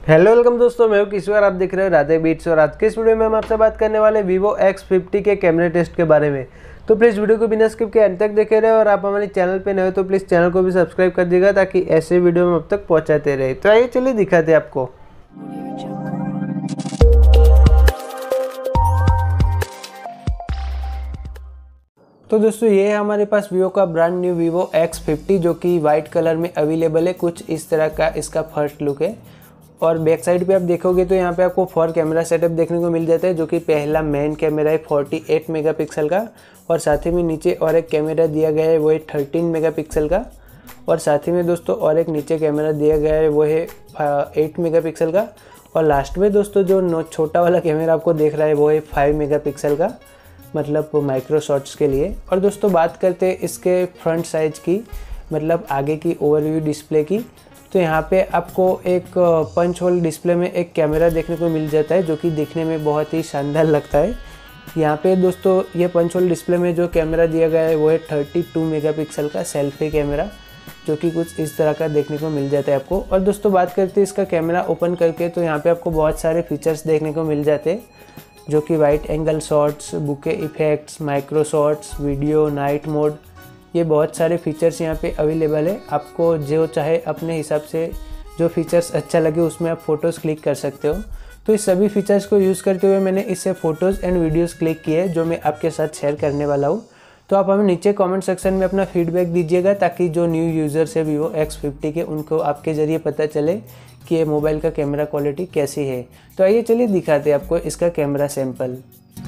Hello welcome दोस्तों, मैं हूं किशोर। आप देख रहे हो राधे बीट्स और आज के इस वीडियो में हम आपसे बात करने वाले Vivo X50 के कैमरे टेस्ट के बारे में। तो प्लीज़ वीडियो को बिना स्किप के अंत तक देखे रहे और आप हमारे चैनल पे नए हो तो प्लीज़ चैनल को भी सब्सक्राइब कर दीजिएगा ताकि ऐसे वीडियो हम अब तक पहुँचाते रहे। तो आइए चलिए दिखाते हैं आपको। तो दोस्तों ये है हमारे पास Vivo का ब्रांड न्यू Vivo X50 जो कि वाइट कलर में अवेलेबल है। कुछ इस तरह का इसका फर्स्ट लुक है और बैक साइड पे आप देखोगे तो यहाँ पे आपको 4 कैमरा सेटअप देखने को मिल जाता है, जो कि पहला मेन कैमरा है 48 मेगापिक्सल का और साथ ही में नीचे और एक कैमरा दिया गया है वो है 13 मेगापिक्सल का और साथ ही में दोस्तों और एक नीचे कैमरा दिया गया है वो है 8 मेगापिक्सल का और लास्ट में दोस्तों जो छोटा वाला कैमरा आपको देख रहा है वो है 5 मेगापिक्सल का, मतलब माइक्रो शॉट्स के लिए। और दोस्तों बात करते हैं इसके फ्रंट साइज की, मतलब आगे की ओवरव्यू डिस्प्ले की, तो यहाँ पे आपको एक पंच होल डिस्प्ले में एक कैमरा देखने को मिल जाता है जो कि दिखने में बहुत ही शानदार लगता है। यहाँ पे दोस्तों ये पंच होल डिस्प्ले में जो कैमरा दिया गया है वो है 32 मेगापिक्सल का सेल्फी कैमरा, जो कि कुछ इस तरह का देखने को मिल जाता है आपको। और दोस्तों बात करते हैं इसका कैमरा ओपन करके, तो यहाँ पे आपको बहुत सारे फीचर्स देखने को मिल जाते हैं, जो कि wide angle shots, bokeh effects, micro shots, video, night mode, ये बहुत सारे फीचर्स यहाँ पे अवेलेबल है। आपको जो चाहे अपने हिसाब से जो फीचर्स अच्छा लगे उसमें आप फ़ोटोज़ क्लिक कर सकते हो। तो इस सभी फीचर्स को यूज़ करते हुए मैंने इससे फ़ोटोज़ एंड वीडियोज़ क्लिक किए जो मैं आपके साथ शेयर करने वाला हूँ। तो आप हमें नीचे कमेंट सेक्शन में अपना फीडबैक दीजिएगा ताकि जो न्यू यूज़र्स है Vivo X50 के उनको आपके ज़रिए पता चले कि ये मोबाइल का कैमरा क्वालिटी कैसी है। तो आइए चलिए दिखाते हैं आपको इसका कैमरा सैंपल।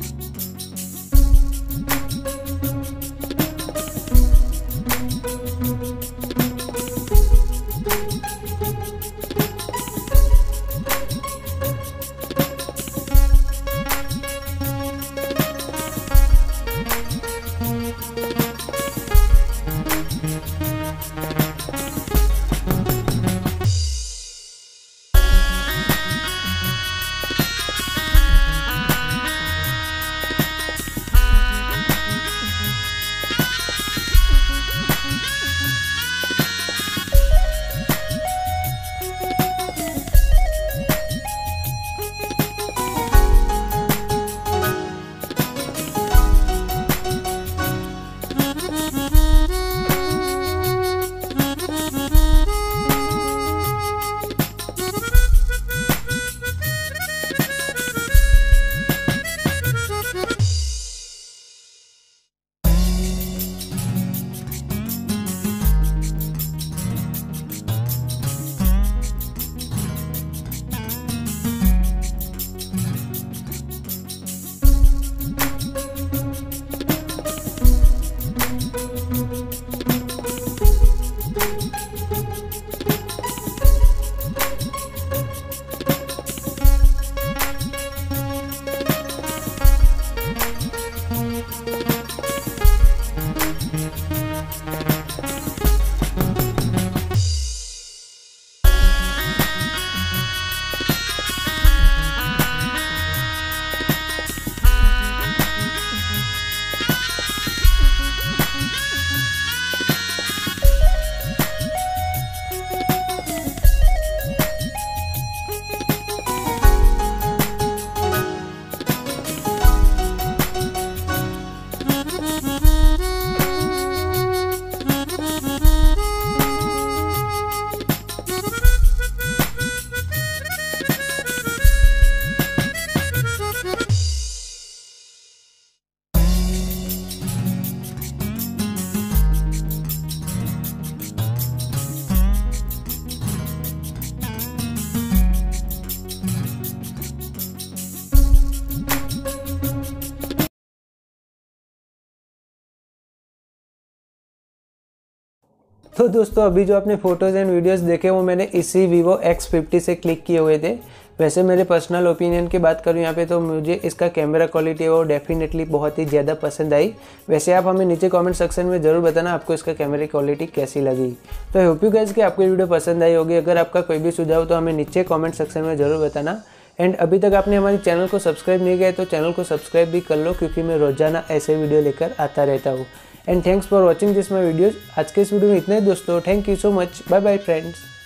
तो दोस्तों अभी जो आपने फ़ोटोज़ एंड वीडियोस देखे वो मैंने इसी Vivo X50 से क्लिक किए हुए थे। वैसे मेरे पर्सनल ओपिनियन की बात करूँ यहाँ पे तो मुझे इसका कैमरा क्वालिटी वो डेफिनेटली बहुत ही ज़्यादा पसंद आई। वैसे आप हमें नीचे कमेंट सेक्शन में ज़रूर बताना आपको इसका कैमरा क्वालिटी कैसी लगी। तो आई होप यू गाइस कि आपको वीडियो पसंद आई होगी। अगर आपका कोई भी सुझाव तो हमें नीचे कमेंट सेक्शन में ज़रूर बताना। एंड अभी तक आपने हमारे चैनल को सब्सक्राइब नहीं किया तो चैनल को सब्सक्राइब भी कर लो, क्योंकि मैं रोजाना ऐसे वीडियो लेकर आता रहता हूँ। And thanks for watching this my videos. आज के इस वीडियो में इतना ही दोस्तों। Thank you so much. Bye bye friends.